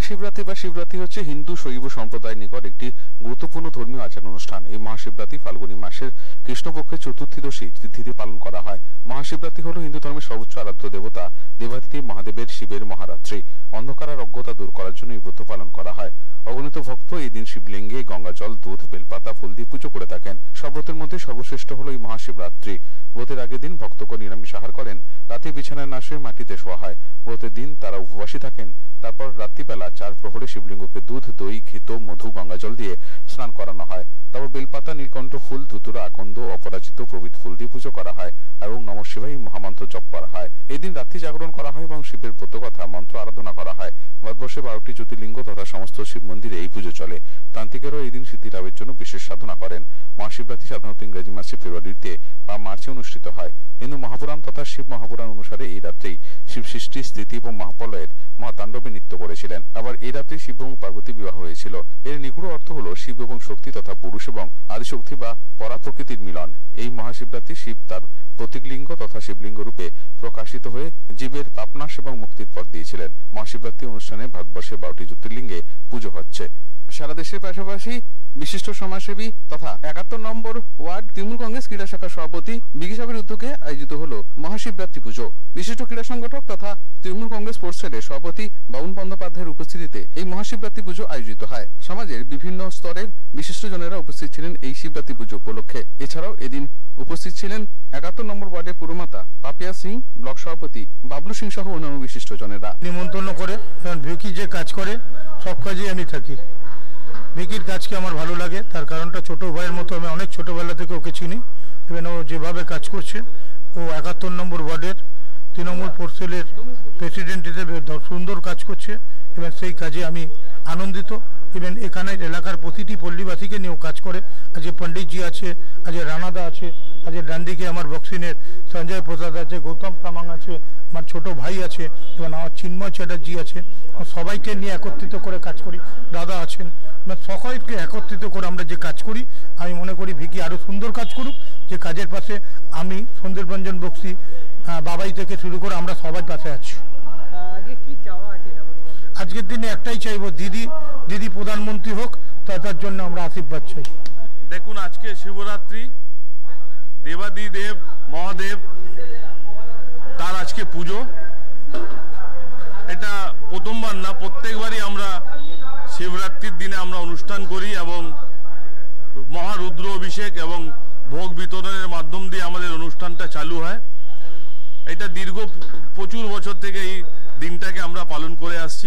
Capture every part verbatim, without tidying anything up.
মহাশিবরাত্রি বা শিবরাত্রি হচ্ছে হিন্দু শৈব সম্প্রদায়ের নিকট একটি গুরুত্বপূর্ণ ধর্মীয় আচার অনুষ্ঠান। এই মহাশিবরাত্রি ফাল্গুনী মাসের কৃষ্ণপক্ষের চতুর্থীদশী তিথিতে পালন করা হয়। মহাশিবরাত্রি হল হিন্দু ধর্মের সর্বোচ্চ আরাধ্য দেবতা দেবাদিদেব মহাদেবের শিবের মহারাত্রি। অন্ধকার আর অজ্ঞতা দূর করার জন্য এই ব্রত পালন করা হয়। অগণিত ভক্ত এই দিন শিবলিঙ্গে গঙ্গা জল, দুধ, বেলপাতা, ফুল দিয়ে পুজো করে থাকেন। সব ব্রতের মধ্যে সর্বশ্রেষ্ঠ হল এই মহাশিবরাত্রি। ব্রতের আগের দিন ভক্তগণ নিরামিষ আহার করেন, রাতে বিছানায় না শুয়ে মাটিতে শোয়া হয়। ব্রতের দিন তারা উপবাসী থাকেন। তারপর রাত্রিবেলা চার প্রহরে শিবলিঙ্গকে দুধ, দই, ঘৃত, মধু, গঙ্গা জল দিয়ে স্নান করানো হয়। তারপর বেলপাতা, নীলকণ্ঠ ফুল, ধুতুরা, আকন্দ, অপরাজিত প্রভৃতি ফুল দিয়ে পুজো করা হয় এবং নম শিবায় মহামন্ত্র জপ করা হয়। এই দিন রাত্রি জাগরণ করা হয় এবং শিবের ব্রত কথা মন্ত্র আরাধনা করা হয়। ভারতবর্ষে বারোটি জ্যোতির্লিঙ্গ তথা সমস্ত শিব মন্দিরে এই পুজো চলে। তান্ত্রিকেরাও এই দিন সিদ্ধি লাভের জন্য বিশেষ সাধনা করেন। মহাশিবরাত্রি সাধারণত ইংরেজি মাসে ফেব্রুয়ারিতে বা মার্চে অনুষ্ঠিত হয়। হিন্দু মহাপুরাণ তথা শিব মহাপুরাণ অনুসারে এই রাত্রেই শিব সৃষ্টি, স্থিতি এবং মহাপ্রলয়ের মহাতাণ্ডবে নৃত্য করেছিলেন। আবার এই রাত্রে শিব এবং পার্বতী বিবাহ হয়েছিল। এর নিগুড় অর্থ হল শিব এবং শক্তি তথা পুরুষ এবং আদিশক্তি বা পরাপ্রকৃতির মিলন। এই মহাশিবরাত্রি শিব তার প্রতীকলিঙ্গ তথা শিবলিঙ্গ রূপে প্রকাশিত হয়ে জীবের পাপনাশ এবং মুক্তির পথ দিয়েছিলেন। মহাশিবরাত্রি অনুষ্ঠানে ভারতবর্ষে বারোটি জ্যোতির্লিঙ্গে পুজো হচ্ছে। সারা দেশের পাশাপাশি বিশিষ্ট সমাজসেবী তথা একাত্তর নম্বর ওয়ার্ড তৃণমূল কংগ্রেস ক্রীড়া শাখার সভাপতি বিকি সাহেবের উদ্যোগে আয়োজিত হল মহাশিবরাত্রি পুজো। বিশিষ্ট ক্রীড়া সংগঠক তথা তৃণমূল কংগ্রেস স্পোর্টস সেলের সভাপতি বাউন বন্দ্যোপাধ্যায়ের উপস্থিতিতে এই মহাশিবরাত্রি পুজো আয়োজিত হয়। সমাজের বিভিন্ন স্তরের বিশিষ্টজনেরা উপস্থিত ছিলেন এই শিবরাত্রি পুজো উপলক্ষে। এছাড়াও এদিন উপস্থিত ছিলেন একাত্তর নম্বর ওয়ার্ডের পুরমাতা পাপিয়া সিং, ব্লক সভাপতি বাবলু সিং সহ অন্যান্য বিশিষ্টজনেরা। নিমন্ত্রণ করে ভিকি যে কাজ করে সব কাজেই আমি থাকি। ভিকির কাজকে আমার ভালো লাগে, তার কারণটা ছোট ভাইয়ের মতো আমি অনেক ছোটবেলা থেকে ওকে চিনি এবং ও যেভাবে কাজ করছে, ও একাত্তর নম্বর ওয়ার্ডের তৃণমূল পোর্সেলের প্রেসিডেন্ট হিসেবে সুন্দর কাজ করছে এবং সেই কাজে আমি আনন্দিত। এবং এখানে এলাকার প্রতিটি পল্লীবাসীকে নিয়েও কাজ করে। আজকে পণ্ডিতজি আছে, আজকে রানাদা আছে, আজকে ডান্ডিকে আমার বক্সিনের সঞ্জয় প্রসাদ আছে, গৌতম তামাং আছে, আমার ছোট ভাই আছে এবং আমার চিন্ময় চ্যাটার্জি আছে। সবাইকে নিয়ে একত্রিত করে কাজ করি। দাদা আছেন, সকলকে একত্রিত করে আমরা যে কাজ করি, আমি মনে করি ভিকি আরও সুন্দর কাজ করুক। যে কাজের পাশে আমি সন্দীপ রঞ্জন বক্সি, বাবাই থেকে শুরু করে আমরা সবাই পাশে আছি। আজকের দিনে একটাই চাইবো, দিদি দিদি প্রধানমন্ত্রী হোক, তার জন্য আমরা আশীর্বাদ চাই। দেখুন, আজকে শিবরাত্রি, দেবাদিদেব মহাদেব তার আজকে পুজো। এটা প্রথমবার না, প্রত্যেকবারই আমরা শিবরাত্রির দিনে আমরা অনুষ্ঠান করি এবং মহারুদ্র অভিষেক এবং ভোগ বিতরণের মাধ্যম দিয়ে আমাদের অনুষ্ঠানটা চালু হয়। এটা দীর্ঘ প্রচুর বছর থেকে এই দিনটাকে আমরা পালন করে আসছি।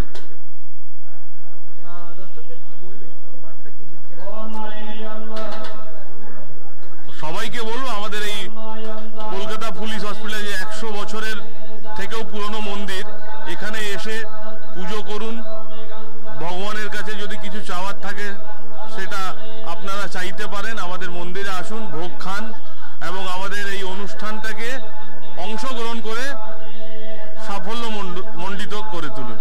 সবাইকে বলবো, আমাদের এই কলকাতা পুলিশ হসপিটালে যে একশো বছরের থেকেও পুরনো মন্দির, এখানে এসে পুজো করুন। ভগবানের কাছে যদি কিছু চাওয়ার থাকে সেটা আপনারা চাইতে পারেন। আমাদের মন্দিরে আসুন, ভোগ খান এবং আমাদের এই অনুষ্ঠানটাকে অংশগ্রহণ করে সাফল্য মণ্ডিত করে তুলুন।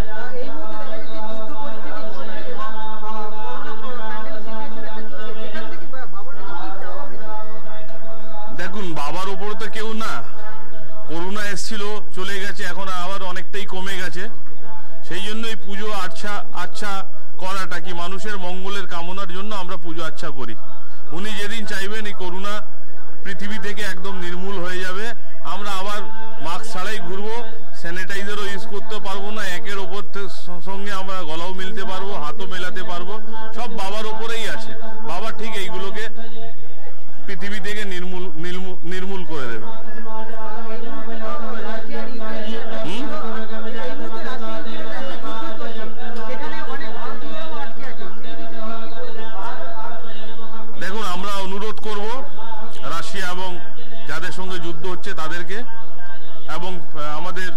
দেখুন, বাবার উপর তো কেউ না, করোনা এসেছিল, চলে গেছে, এখন আবার অনেকটাই কমে গেছে। সেই জন্য এই পুজো আচ্ছা আচ্ছা করাটা কি মানুষের মঙ্গলের কামনার জন্য আমরা পুজো আচ্ছা করি। উনি যেদিন চাইবেন এই করোনা পৃথিবী থেকে একদম নির্মূল হয়ে যাবে, আমরা আবার মাস্ক ছাড়াই ঘুরবো, স্যানিটাইজারও ইউজ করতে পারবো না, একের ওপর সঙ্গে আমরা গলাও মিলতে পারবো, হাতও মেলাতে পারবো, সব বাবার ওপরেই আছে। বাবা ঠিক এইগুলোকে পৃথিবী থেকে নির্মূল নির্মূল করে দেবে। দেখুন, আমরা অনুরোধ করব রাশিয়া এবং যাদের সঙ্গে যুদ্ধ হচ্ছে তাদেরকে এবং আমাদের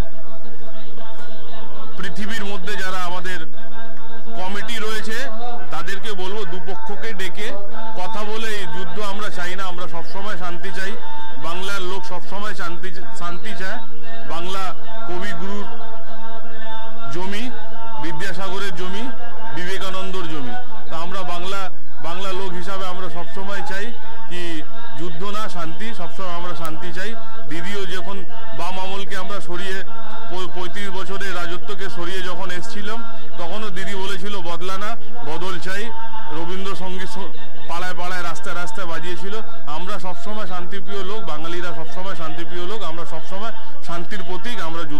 পৃথিবীর মধ্যে যারা আমাদের কমিটি রয়েছে তাদেরকে বলবো, দুপক্ষকে ডেকে কথা বলে এই যুদ্ধ আমরা চাই না, আমরা সবসময় শান্তি চাই। বাংলার লোক সবসময় শান্তি শান্তি চায়। বাংলা কবিগুরুর জমি, বিদ্যাসাগরের জমি, বিবেকানন্দর জমি। তা আমরা বাংলা বাংলা লোক হিসাবে আমরা সবসময় চাই কি যুদ্ধ না, শান্তি। সবসময় আমরা শান্তি চাই। দিদিও যখন বাম আমলকে আমরা সরিয়ে পঁয়ত্রিশ বছরের রাজত্বকে সরিয়ে যখন এসেছিলাম, অবস্থায় বাজিয়েছিল। আমরা সবসময় শান্তিপ্রিয় লোক, বাঙালিরা সবসময় শান্তিপ্রিয় লোক, আমরা সবসময় শান্তির প্রতীক, আমরা